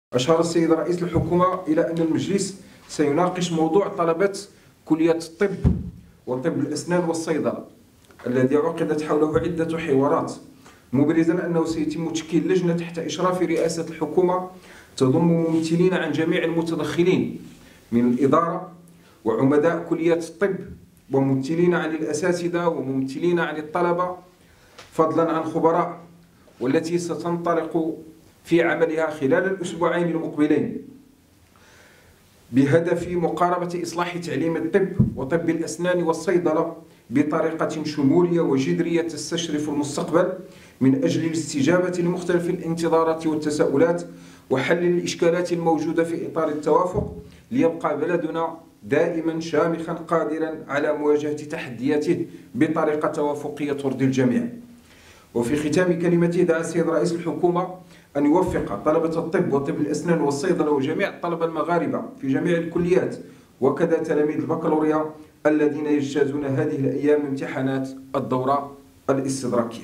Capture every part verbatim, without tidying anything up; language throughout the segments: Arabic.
أشار السيد رئيس الحكومة إلى أن المجلس سيناقش موضوع طلبة كلية الطب وطب الأسنان والصيدلة الذي عقدت حوله عدة حوارات، مبرزا أنه سيتم تشكيل لجنة تحت إشراف رئاسة الحكومة تضم ممثلين عن جميع المتدخلين من الإدارة وعمداء كلية الطب وممثلين عن الأساتذة وممثلين عن الطلبة فضلا عن خبراء، والتي ستنطلق في عملها خلال الأسبوعين المقبلين بهدف مقاربة إصلاح تعليم الطب وطب الأسنان والصيدلة بطريقة شمولية وجذرية تستشرف المستقبل من أجل الاستجابة لمختلف الانتظارات والتساؤلات وحل الإشكالات الموجودة في إطار التوافق، ليبقى بلدنا دائما شامخا قادرا على مواجهة تحدياته بطريقة توافقية ترضي الجميع. وفي ختام كلمته دعا السيد رئيس الحكومة أن يوفق طلبة الطب وطب الأسنان والصيدلة وجميع الطلبة المغاربة في جميع الكليات وكذا تلاميذ البكالوريا الذين يجتازون هذه الأيام امتحانات الدورة الاستدراكية.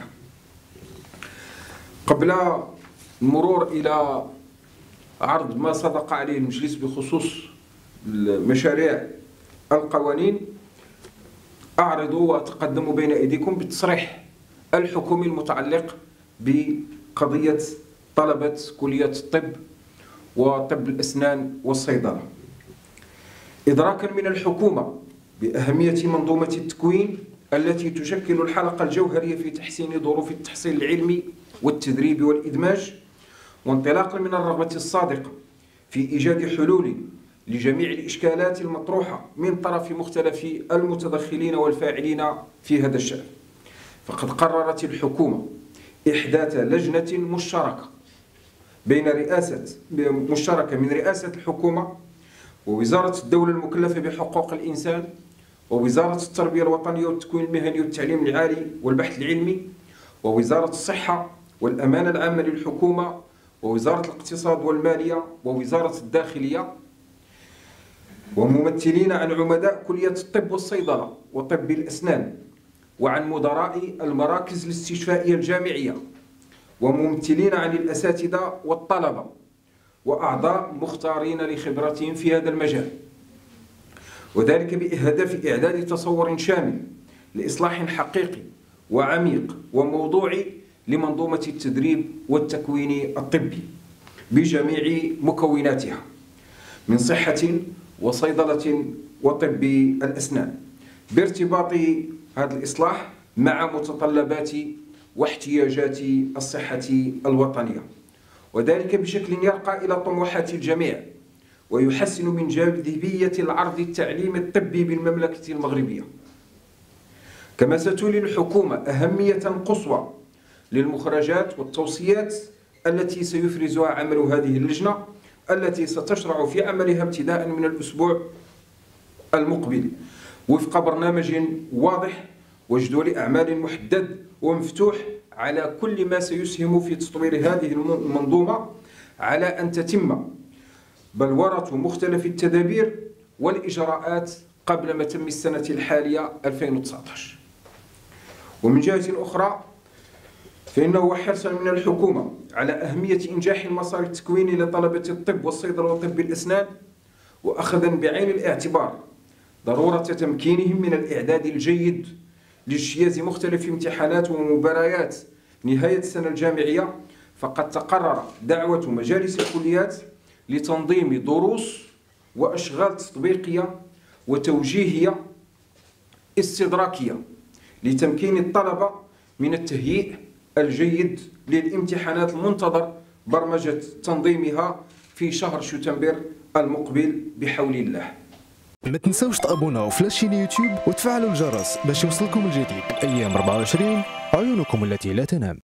قبل المرور إلى عرض ما صدق عليه المجلس بخصوص مشاريع القوانين، أعرض وأتقدم بين أيديكم بالتصريح الحكومي المتعلق بقضية طلبة كلية الطب وطب الأسنان والصيدلة. إدراكا من الحكومة بأهمية منظومة التكوين التي تشكل الحلقة الجوهرية في تحسين ظروف التحصيل العلمي والتدريب والإدماج، وانطلاقا من الرغبة الصادقة في إيجاد حلول لجميع الإشكالات المطروحة من طرف مختلف المتدخلين والفاعلين في هذا الشأن، فقد قررت الحكومة إحداث لجنة مشتركة بين رئاسة مشتركة من رئاسة الحكومة ووزارة الدولة المكلفة بحقوق الإنسان ووزارة التربية الوطنية والتكوين المهني والتعليم العالي والبحث العلمي ووزارة الصحة والأمانة العامة للحكومة ووزارة الاقتصاد والمالية ووزارة الداخلية، وممثلين عن عمداء كلية الطب والصيدلة وطب الأسنان وعن مدراء المراكز الاستشفائية الجامعية وممثلين عن الأساتذة والطلبة وأعضاء مختارين لخبرتهم في هذا المجال، وذلك بهدف إعداد تصور شامل لإصلاح حقيقي وعميق وموضوعي لمنظومة التدريب والتكوين الطبي بجميع مكوناتها من صحة وصيدلة وطب الأسنان، بارتباط هذا الإصلاح مع متطلبات واحتياجات الصحة الوطنية، وذلك بشكل يرقى إلى طموحات الجميع ويحسن من جاذبية العرض التعليمي الطبي بالمملكة المغربية. كما ستولي الحكومة أهمية قصوى للمخرجات والتوصيات التي سيفرزها عمل هذه اللجنة التي ستشرع في عملها ابتداء من الأسبوع المقبل وفق برنامج واضح وجدول أعمال محدد ومفتوح على كل ما سيسهم في تطوير هذه المنظومة على أن تتم بلورة مختلف التدابير والإجراءات قبل متم السنة الحالية ألفين وتسعة عشر. ومن جهة أخرى فإنه حرصا من الحكومة على أهمية إنجاح المسار التكويني لطلبة الطب والصيدلة وطب الأسنان، وأخذا بعين الاعتبار ضرورة تمكينهم من الإعداد الجيد لاجتياز مختلف امتحانات ومباريات نهاية السنة الجامعية، فقد تقرر دعوة مجالس الكليات لتنظيم دروس وأشغال تطبيقية وتوجيهية استدراكية لتمكين الطلبة من التهيئ الجيد للامتحانات المنتظر برمجة تنظيمها في شهر شتنبر المقبل بحول الله. ما تنسوش تابوناو في لاشين يوتيوب وتفعلوا الجرس باش يوصلكم الجديد. ايام أربعة وعشرين عيونكم التي لا تنام.